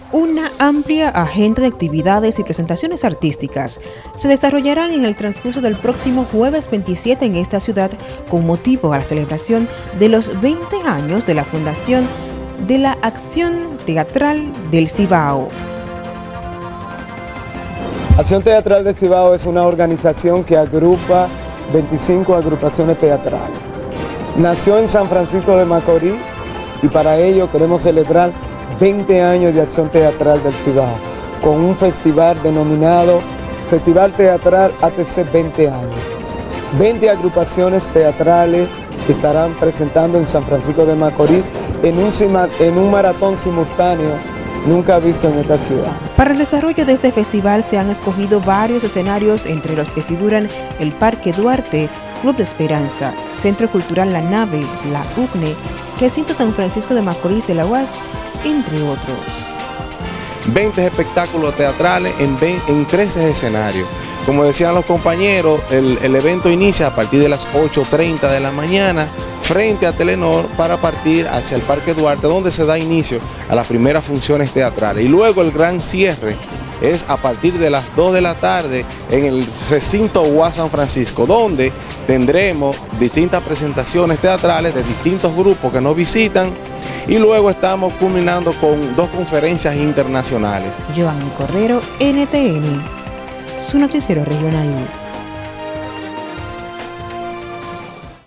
Una amplia agenda de actividades y presentaciones artísticas se desarrollarán en el transcurso del próximo jueves 27 en esta ciudad con motivo a la celebración de los 20 años de la fundación de la Acción Teatral del Cibao. Acción Teatral del Cibao es una organización que agrupa 25 agrupaciones teatrales. Nació en San Francisco de Macorís y para ello queremos celebrar 20 años de Acción Teatral del Cibao, con un festival denominado Festival Teatral ATC 20 años. 20 agrupaciones teatrales que estarán presentando en San Francisco de Macorís en un maratón simultáneo nunca visto en esta ciudad. Para el desarrollo de este festival se han escogido varios escenarios, entre los que figuran el Parque Duarte, Club de Esperanza, Centro Cultural La Nave, la UCNE, Recinto San Francisco de Macorís de la UAS, entre otros. 20 espectáculos teatrales en 13 escenarios. Como decían los compañeros, el evento inicia a partir de las 8:30 de la mañana frente a Telenor para partir hacia el Parque Duarte, donde se da inicio a las primeras funciones teatrales. Y luego el gran cierre es a partir de las 2 de la tarde en el recinto UAS San Francisco, donde tendremos distintas presentaciones teatrales de distintos grupos que nos visitan. Y luego estamos culminando con 2 conferencias internacionales. Joanny Cordero, NTN, su noticiero regional.